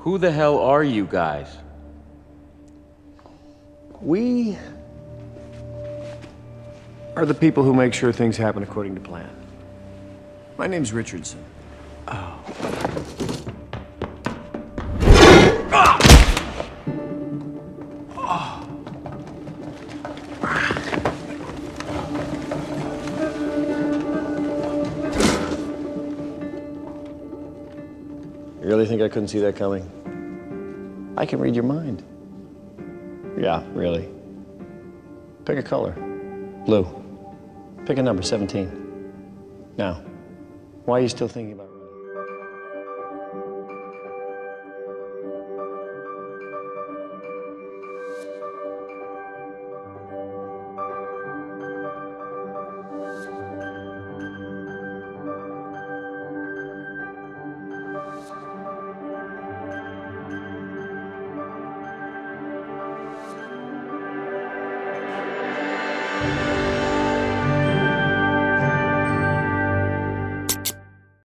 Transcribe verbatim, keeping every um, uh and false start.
Who the hell are you guys? We are the people who make sure things happen according to plan. My name's Richardson. Oh. Ah! Oh. You really think I couldn't see that coming? I can read your mind. Yeah, really. Pick a color. Blue. Pick a number, seventeen. Now, why are you still thinking about running?